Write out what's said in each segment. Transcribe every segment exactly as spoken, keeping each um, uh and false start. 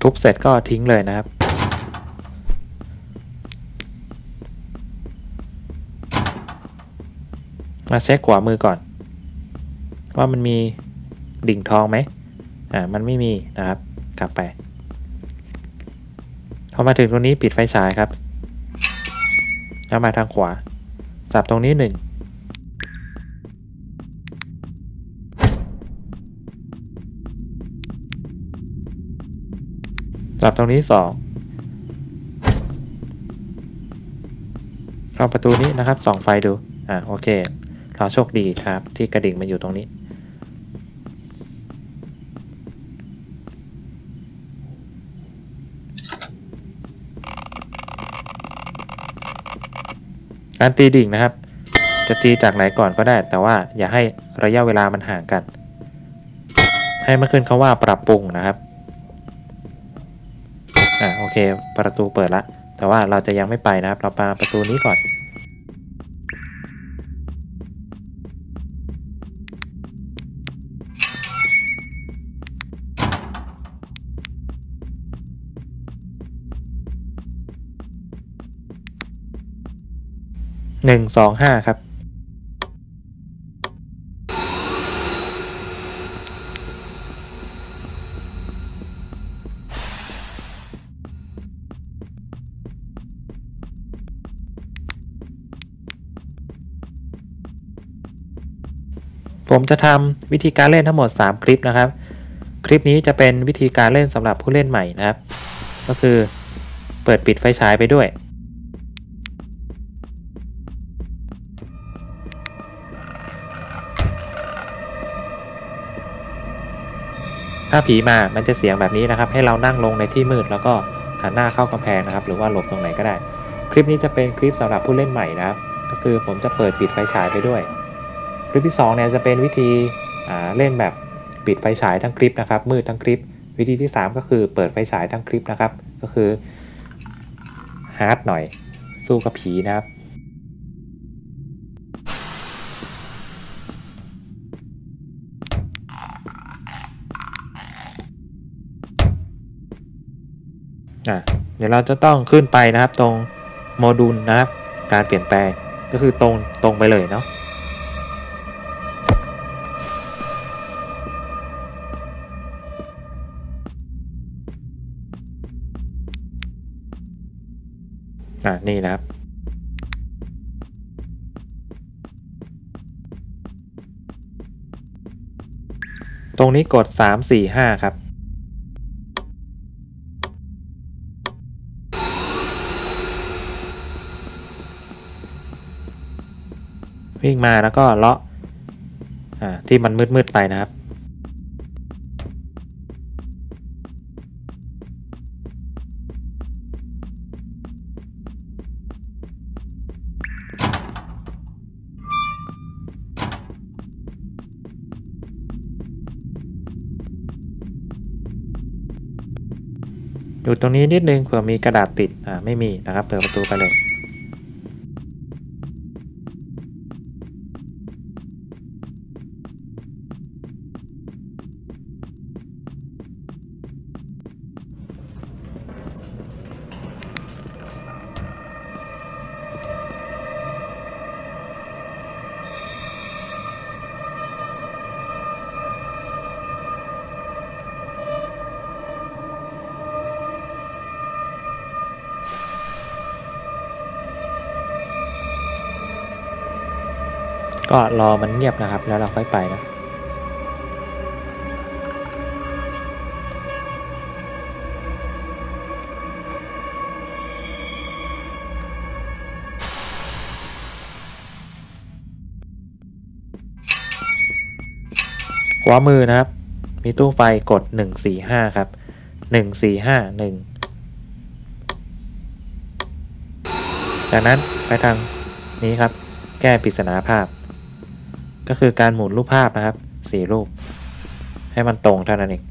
ทุบเสร็จก็ทิ้งเลยนะครับมาเช็คขวามือก่อนว่ามันมีดิ่งทองไหมอ่ามันไม่มีนะครับกลับไปพอมาถึงตรงนี้ปิดไฟฉายครับแล้วมาทางขวาจับตรงนี้หนึ่งจับตรงนี้สองเข้าประตูนี้นะครับส่องไฟดูอ่าโอเคเราโชคดีครับที่กระดิ่งมันอยู่ตรงนี้การตีดิ่งนะครับจะตีจากไหนก่อนก็ได้แต่ว่าอย่าให้ระยะเวลามันห่างกันให้มันขึ้นคำว่าปรับปรุงนะครับอ่าโอเคประตูเปิดละแต่ว่าเราจะยังไม่ไปนะครับเรามาประตูนี้ก่อนหนึ่งสองห้าครับผมจะทำวิธีการเล่นทั้งหมดสามคลิปนะครับคลิปนี้จะเป็นวิธีการเล่นสำหรับผู้เล่นใหม่นะครับก็คือเปิดปิดไฟฉายไปด้วยถ้าผีมามันจะเสียงแบบนี้นะครับให้เรานั่งลงในที่มืดแล้วก็หันหน้าเข้ากำแพงนะครับหรือว่าหลบตรงไหนก็ได้คลิปนี้จะเป็นคลิปสำหรับผู้เล่นใหม่นะครับก็คือผมจะเปิดปิดไฟฉายไปด้วยคลิปที่สองเนี่ยจะเป็นวิธีเล่นแบบปิดไฟฉายทั้งคลิปนะครับมืดทั้งคลิปวิธีที่สามก็คือเปิดไฟฉายทั้งคลิปนะครับก็คือฮาร์ดหน่อยสู้กับผีนะครับอ่ะเดี๋ยวเราจะต้องขึ้นไปนะครับตรงโมดูลนะครับการเปลี่ยนแปลงก็คือตรงตรงไปเลยเนาะอ่ะนี่นะครับตรงนี้กดสาม สี่ ห้าครับวิ่งมาแล้วก็เลาะอ่าที่มันมืดๆไปนะครับอยู่ตรงนี้นิดนึงเผื่อมีกระดาษติดอ่าไม่มีนะครับเปิดประตูไปเลยก็รอมันเงียบนะครับแล้วเราค่อยไปนะขวามือนะครับมีตู้ไฟกดหนึ่ง สี่ ห้าครับหนึ่ง สี่ ห้า หนึ่งจากนั้นไปทางนี้ครับแก้ปริศนาภาพก็คือการหมุนรูปภาพนะครับสี่รูปให้มันตรงเท่านั้นเอง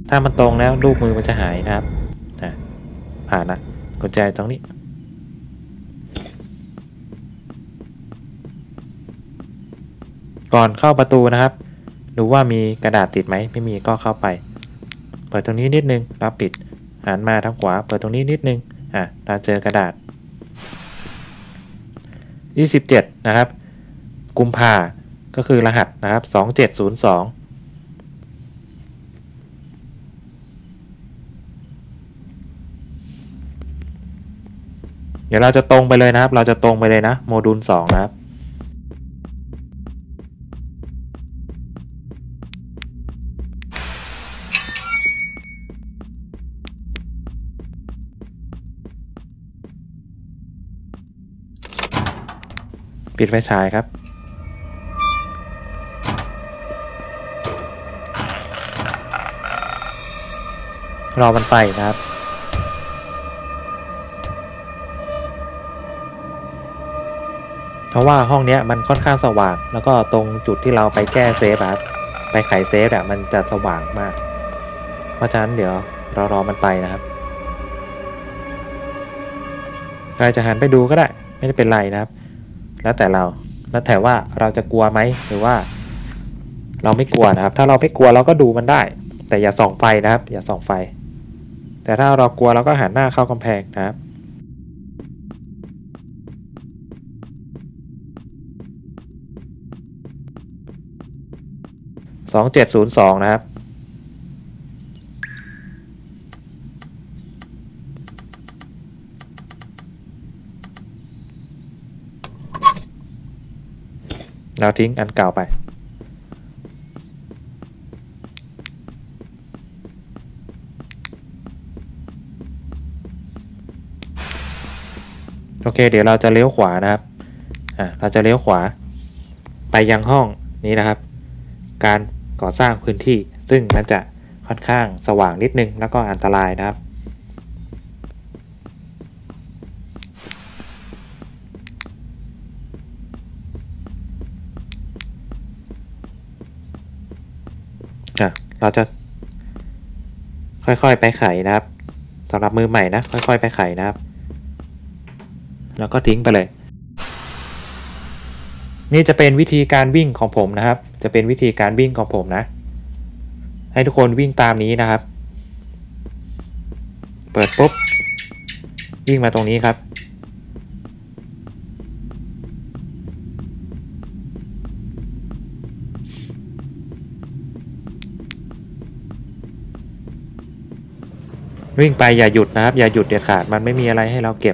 ถ้ามันตรงแล้วลูกมือมันจะหายนะครับอ่ะผ่านนะกุญแจตรงนี้ก่อนเข้าประตูนะครับดูว่ามีกระดาษติดไหมไม่มีก็เข้าไปเปิดตรงนี้นิดนึงแล้วปิดหันมาทางขวาเปิดตรงนี้นิดนึงอ่ะเราเจอกระดาษยี่สิบเจ็ดนะครับกุมภาก็คือรหัสนะครับสองเจ็ดศูนย์สองเดี๋ยวเราจะตรงไปเลยนะครับเราจะตรงไปเลยนะโมดูลสองนะครับปิดไฟฉายครับรอมันไปนะครับเพราะว่าห้องนี้มันค่อนข้างสว่างแล้วก็ตรงจุดที่เราไปแก้เซฟครับไปไขเซฟอ่ะมันจะสว่างมากเพราะฉะนั้นเดี๋ยวเรารอมันไปนะครับใครจะหันไปดูก็ได้ไม่ได้เป็นไรนะครับแล้วแต่เราแล้วแต่ว่าเราจะกลัวไหมหรือว่าเราไม่กลัวนะครับถ้าเราไม่กลัวเราก็ดูมันได้แต่อย่าส่องไฟนะครับอย่าส่องไฟแต่ถ้าเรากลัวเราก็หันหน้าเข้ากำแพงนะครับสองเจ็ดศูนย์สองนะครับเราทิ้งอันเก่าไปโอเคเดี๋ยวเราจะเลี้ยวขวานะครับอ่าเราจะเลี้ยวขวาไปยังห้องนี้นะครับการก่อสร้างพื้นที่ซึ่งมันจะค่อนข้างสว่างนิดนึงแล้วก็อันตรายนะครับเราจะค่อยๆไปไขนะครับสำหรับมือใหม่นะค่อยๆไปไขนะครับแล้วก็ทิ้งไปเลยนี่จะเป็นวิธีการวิ่งของผมนะครับจะเป็นวิธีการวิ่งของผมนะให้ทุกคนวิ่งตามนี้นะครับเปิดปุ๊บวิ่งมาตรงนี้ครับวิ่งไปอย่าหยุดนะครับอย่าหยุดเด็ดขาดมันไม่มีอะไรให้เราเก็บ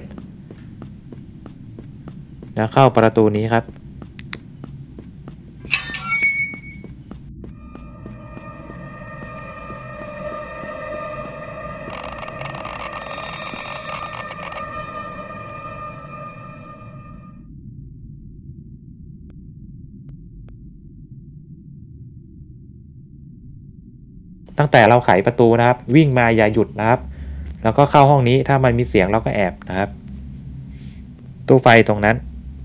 แล้วเข้าประตูนี้ครับตั้งแต่เราไขประตูนะครับวิ่งมาอย่าหยุดนะครับแล้วก็เข้าห้องนี้ถ้ามันมีเสียงเราก็แอบนะครับตู้ไฟตรงนั้น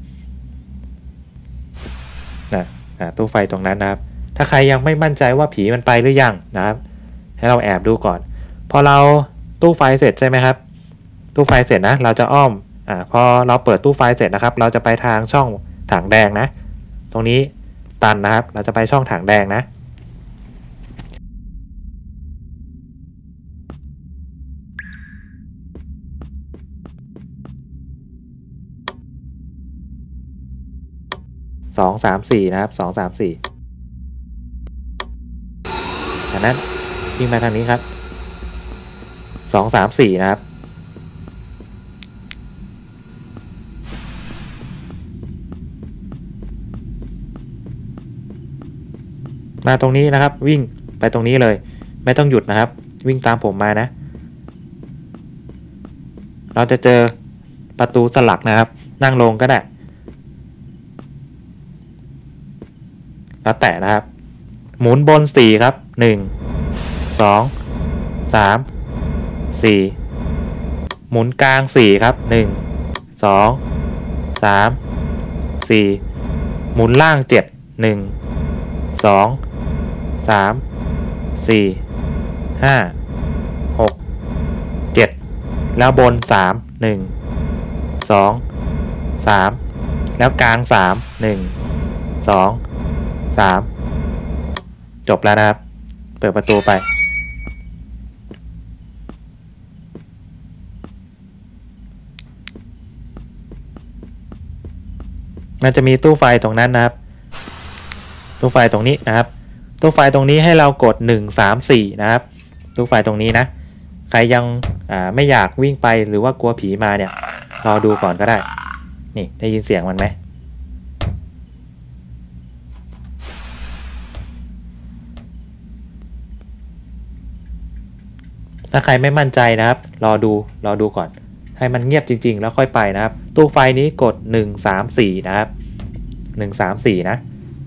นะตู้ไฟตรงนั้นนะครับถ้าใครยังไม่มั่นใจว่าผีมันไปหรือยังนะครับให้เราแอบดูก่อนพอเราตู้ไฟเสร็จใช่ไหมครับตู้ไฟเสร็จนะเราจะอ้อมอ่าพอเราเปิดตู้ไฟเสร็จนะครับเราจะไปทางช่องถังแดงนะตรงนี้ตันนะครับเราจะไปช่องถังแดงนะสองสามสี่นะครับสองสามสี่จากนั้นวิ่งมาทางนี้ครับสองสามสี่นะครับมาตรงนี้นะครับวิ่งไปตรงนี้เลยไม่ต้องหยุดนะครับวิ่งตามผมมานะเราจะเจอประตูสลักนะครับนั่งลงก็ได้แล้วแต่นะครับหมุนบนสี่ครับหนึ่งสองสามสี่หมุนกลางสี่ครับหนึ่งสองสามสี่หมุนล่างเจ็ดหนึ่งสองสามสี่ห้าหกเจ็ดแล้วบนสามหนึ่งสองสามแล้วกลางสามหนึ่งสองสามจบแล้วนะครับเปิดประตูไปมันจะมีตู้ไฟตรงนั้นนะครับตู้ไฟตรงนี้นะครับตู้ไฟตรงนี้ให้เรากดหนึ่ง สาม สี่นะครับตู้ไฟตรงนี้นะใครยังอ่าไม่อยากวิ่งไปหรือว่ากลัวผีมาเนี่ยรอดูก่อนก็ได้นี่ได้ยินเสียงมันไหมถ้าใครไม่มั่นใจนะครับรอดูรอดูก่อนให้มันเงียบจริงๆแล้วค่อยไปนะครับตู้ไฟนี้กดหนึ่ง สาม สี่นะครับหนึ่ง สาม สี่นะ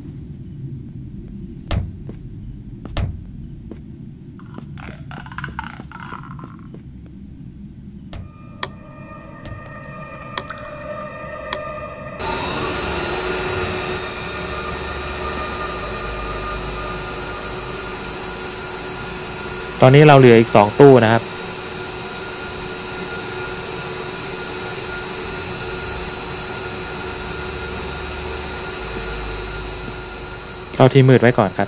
ตอนนี้เราเหลืออีกสองตู้นะครับเอาที่มืดไว้ก่อนครับ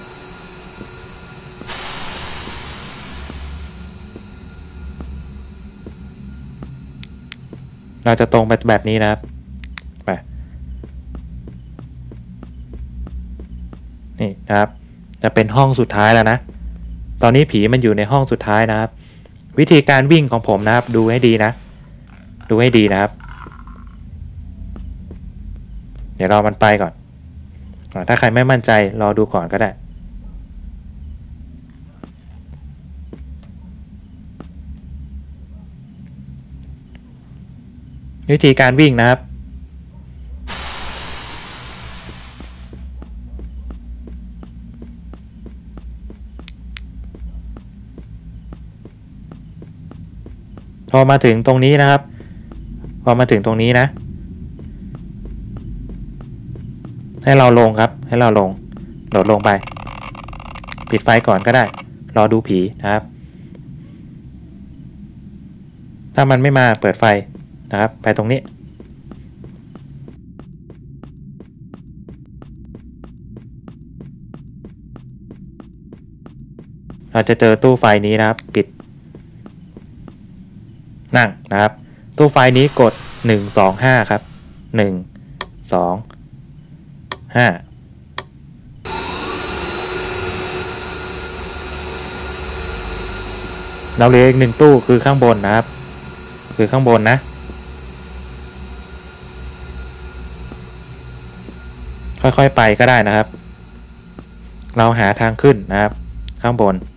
เราจะตรงไปแบบนี้นะครับไปนี่นะครับจะเป็นห้องสุดท้ายแล้วนะตอนนี้ผีมันอยู่ในห้องสุดท้ายนะครับวิธีการวิ่งของผมนะครับดูให้ดีนะดูให้ดีนะครับเดี๋ยวรอมันไปก่อนถ้าใครไม่มั่นใจรอดูก่อนก็ได้วิธีการวิ่งนะครับพอมาถึงตรงนี้นะครับพอมาถึงตรงนี้นะให้เราลงครับให้เราลงโดดลงไปปิดไฟก่อนก็ได้รอดูผีนะครับถ้ามันไม่มาเปิดไฟนะครับไปตรงนี้เราจะเจอตู้ไฟนี้นะครับปิดนั่งนะครับตู้ไฟนี้กดหนึ่ง สอง ห้าครับหนึ่ง สอง ห้าเราเหลืออีกหนึ่งตู้คือข้างบนนะครับคือข้างบนนะค่อยๆไปก็ได้นะครับเราหาทางขึ้นนะครับข้างบน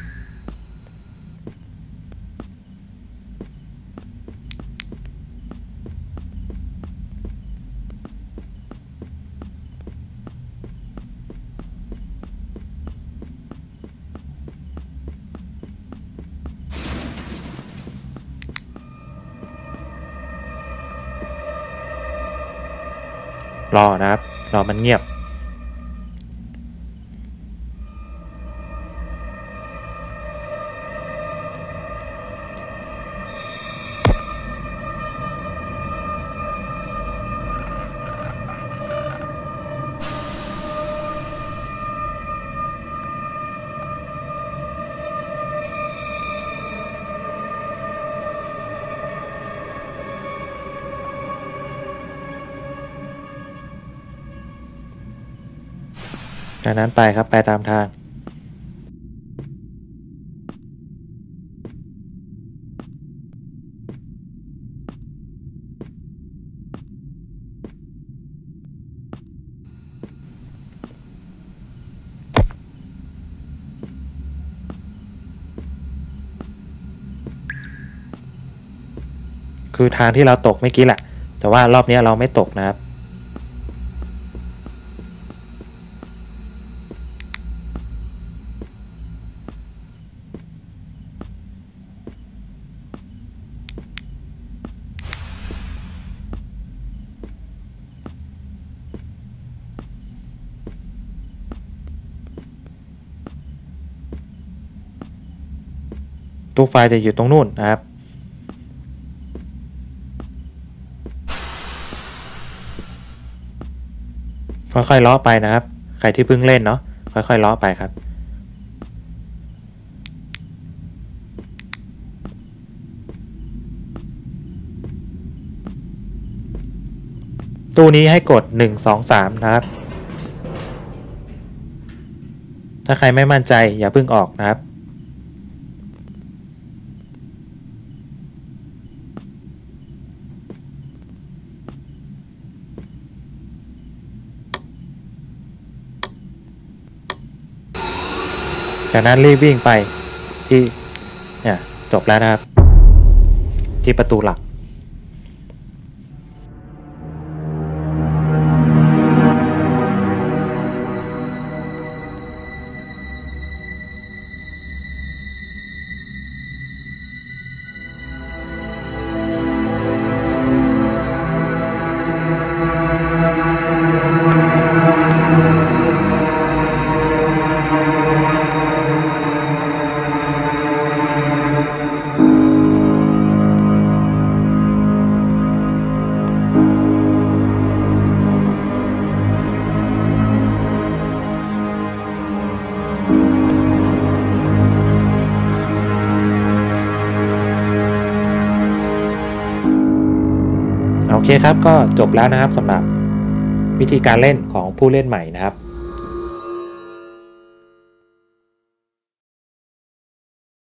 รอนะครับรอมันเงียบจากนั้นไปครับไปตามทางคือทางที่เราตกเมื่อกี้แหละแต่ว่ารอบนี้เราไม่ตกนะครับตู้ไฟจะอยู่ตรงนู่นนะครับค่อยๆเลาะไปนะครับใครที่เพิ่งเล่นเนาะค่อยๆเลาะไปครับตู้นี้ให้กดหนึ่ง สอง สามนะครับถ้าใครไม่มั่นใจอย่าเพิ่งออกนะครับจากนั้นรีบวิ่งไปที่เนี่ยจบแล้วนะครับที่ประตูหลักโอเคครับก็จบแล้วนะครับสำหรับวิธีการเล่นของผู้เล่นใหม่นะครับ